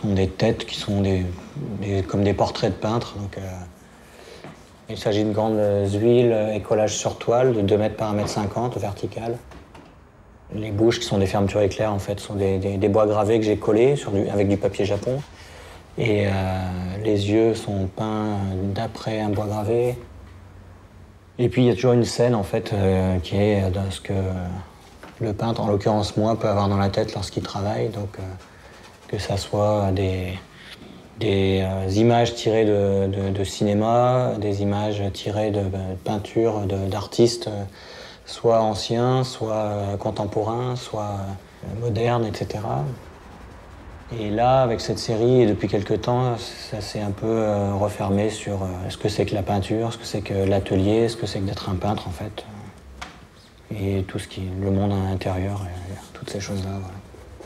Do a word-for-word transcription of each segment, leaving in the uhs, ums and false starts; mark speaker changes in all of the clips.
Speaker 1: sont des têtes qui sont des, des, comme des portraits de peintres. Donc, euh, il s'agit de grandes huiles et collages sur toile de deux mètres par un mètre cinquante verticales. Les bouches, qui sont des fermetures éclairs, en fait, sont des, des, des bois gravés que j'ai collés sur du, avec du papier japon. Et euh, les yeux sont peints d'après un bois gravé. Et puis il y a toujours une scène, en fait, euh, qui est dans ce que le peintre, en l'occurrence moi, peut avoir dans la tête lorsqu'il travaille. Donc, euh, que ça soit des, des euh, images tirées de, de, de cinéma, des images tirées de, de peinture d'artistes, euh, soit anciens, soit euh, contemporains, soit euh, modernes, et cetera. Et là, avec cette série, et depuis quelque temps, ça s'est un peu euh, refermé sur euh, ce que c'est que la peinture, ce que c'est que l'atelier, ce que c'est que d'être un peintre, en fait. Et tout ce qui est le monde à l'intérieur, toutes ces choses-là, voilà.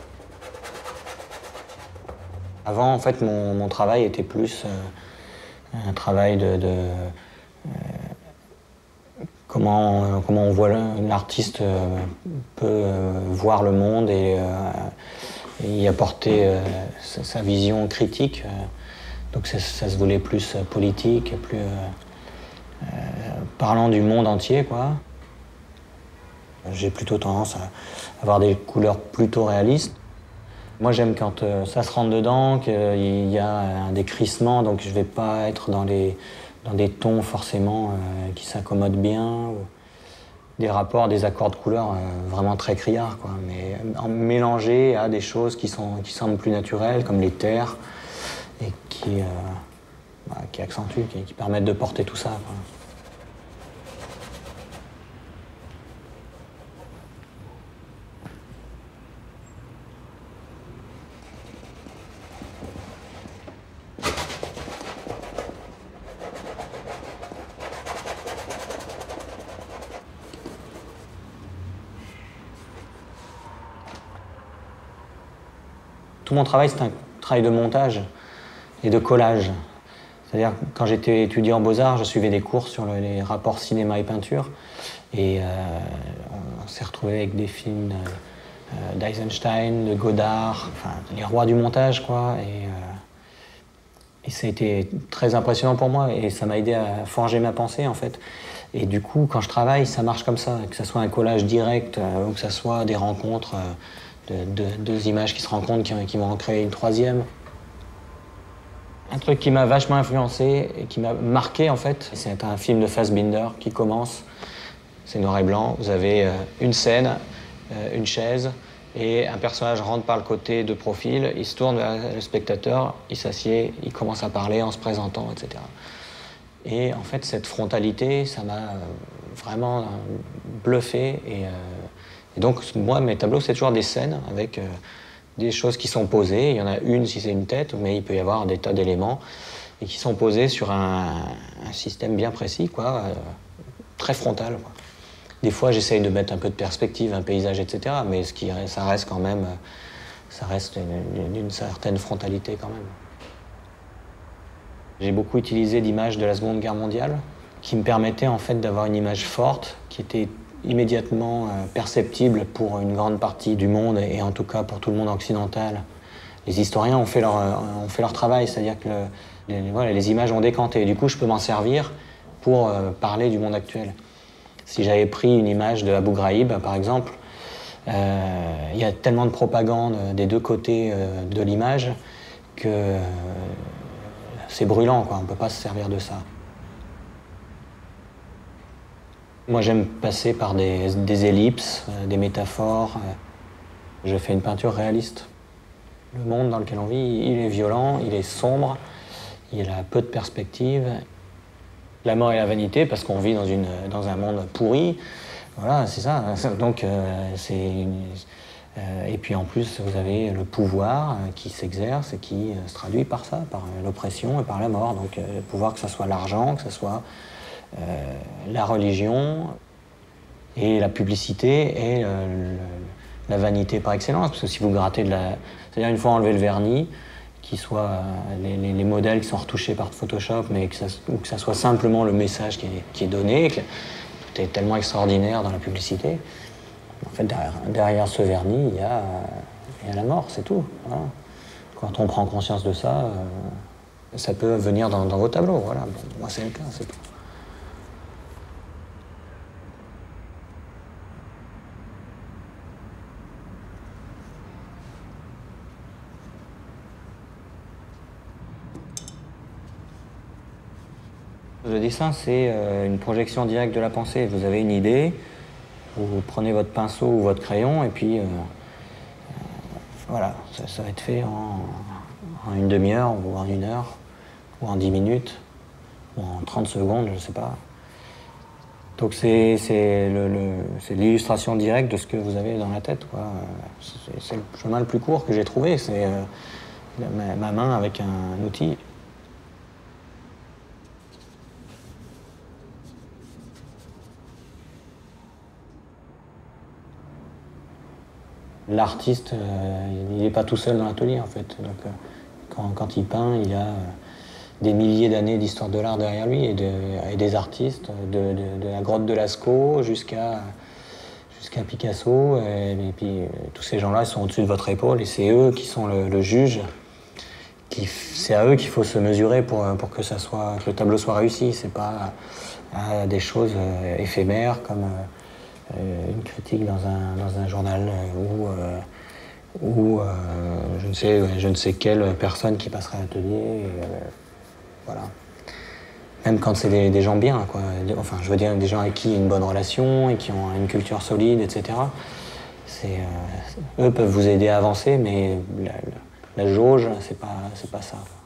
Speaker 1: Avant, en fait, mon, mon travail était plus euh, un travail de... de euh, comment, euh, comment on voit l'artiste euh, peut euh, voir le monde et... Euh, et y apporter euh, sa, sa vision critique. Euh, donc ça, ça se voulait plus euh, politique, plus euh, euh, parlant du monde entier, quoi. J'ai plutôt tendance à avoir des couleurs plutôt réalistes. Moi, j'aime quand euh, ça se rentre dedans, qu'il y a un décrissement, donc je vais pas être dans, les, dans des tons forcément euh, qui s'accommodent bien. Ou des rapports, des accords de couleurs euh, vraiment très criards, quoi, mais en mélangé à des choses qui, sont, qui semblent plus naturelles, comme les terres, et qui, euh, bah, qui accentuent, qui, qui permettent de porter tout ça, quoi. Tout mon travail, c'est un travail de montage et de collage. C'est-à-dire, quand j'étais étudiant en Beaux-Arts, je suivais des cours sur le, les rapports cinéma et peinture. Et euh, on, on s'est retrouvé avec des films euh, d'Eisenstein, de Godard, enfin, les rois du montage, quoi. Et, euh, et ça a été très impressionnant pour moi et ça m'a aidé à forger ma pensée, en fait. Et du coup, quand je travaille, ça marche comme ça, que ce soit un collage direct euh, ou que ce soit des rencontres. Euh, De, de, deux images qui se rencontrent, qui, qui vont en créer une troisième. Un truc qui m'a vachement influencé et qui m'a marqué, en fait, c'est un film de Fassbinder qui commence, c'est noir et blanc, vous avez euh, une scène, euh, une chaise, et un personnage rentre par le côté de profil, il se tourne vers le spectateur, il s'assied, il commence à parler en se présentant, et cetera. Et en fait, cette frontalité, ça m'a euh, vraiment euh, bluffé et... Euh, Et donc, moi, mes tableaux, c'est toujours des scènes avec euh, des choses qui sont posées. Il y en a une si c'est une tête, mais il peut y avoir des tas d'éléments et qui sont posés sur un, un système bien précis, quoi, euh, très frontal, quoi. Des fois, j'essaye de mettre un peu de perspective, un paysage, et cetera, mais ce qui, ça reste quand même, ça reste d'une certaine frontalité quand même. J'ai beaucoup utilisé d'images de la Seconde Guerre mondiale qui me permettaient en fait d'avoir une image forte qui était immédiatement euh, perceptible pour une grande partie du monde et en tout cas pour tout le monde occidental. Les historiens ont fait leur, euh, ont fait leur travail, c'est-à-dire que le, les, voilà, les images ont décanté. Du coup, je peux m'en servir pour euh, parler du monde actuel. Si j'avais pris une image de Abu Ghraib, par exemple, euh, il y a tellement de propagande des deux côtés euh, de l'image que euh, c'est brûlant, quoi. On ne peut pas se servir de ça. Moi, j'aime passer par des, des ellipses, euh, des métaphores. Euh, je fais une peinture réaliste. Le monde dans lequel on vit, il est violent, il est sombre, il a peu de perspectives. La mort et la vanité, parce qu'on vit dans, une, dans un monde pourri. Voilà, c'est ça. Donc, euh, c'est une, euh, et puis en plus, vous avez le pouvoir euh, qui s'exerce et qui euh, se traduit par ça, par euh, l'oppression et par la mort. Donc, euh, le pouvoir, que ce soit l'argent, que ce soit Euh, la religion et la publicité et euh, le, la vanité par excellence, parce que si vous grattez de la... C'est-à-dire une fois enlevé le vernis, qui soit euh, les, les, les modèles qui sont retouchés par Photoshop, mais que ça, ou que ça soit simplement le message qui est, qui est donné, que tout est tellement extraordinaire dans la publicité. En fait, derrière, derrière ce vernis, il y a, il y a la mort, c'est tout. Voilà. quand on prend conscience de ça, euh, ça peut venir dans, dans vos tableaux. Voilà. Bon, moi, c'est le cas, c'est tout. Le dessin, c'est euh, une projection directe de la pensée. Vous avez une idée, vous prenez votre pinceau ou votre crayon, et puis euh, euh, voilà, ça, ça va être fait en, en une demi-heure, ou en une heure, ou en dix minutes, ou en trente secondes, je ne sais pas. Donc c'est l'illustration directe de ce que vous avez dans la tête, quoi. C'est le chemin le plus court que j'ai trouvé, c'est euh, ma, ma main avec un, un outil. L'artiste, euh, il n'est pas tout seul dans l'atelier, en fait. Donc, euh, quand, quand il peint, il a euh, des milliers d'années d'histoire de l'art derrière lui et, de, et des artistes, de, de, de la grotte de Lascaux jusqu'à jusqu'à Picasso. Et, et puis, euh, tous ces gens-là sont au-dessus de votre épaule et c'est eux qui sont le, le juge. C'est à eux qu'il faut se mesurer pour, pour que, ça soit, que le tableau soit réussi. C'est pas à, à des choses euh, éphémères comme... Euh, Euh, une critique dans un, dans un journal ou, euh, ou euh, je, ne sais, je ne sais quelle personne qui passera à l'atelier. Euh, voilà. Même quand c'est des, des gens bien, quoi. Enfin, je veux dire des gens avec qui il y a une bonne relation et qui ont une culture solide, et cetera. Euh, eux peuvent vous aider à avancer, mais la, la, la jauge, c'est pas, c'est pas ça.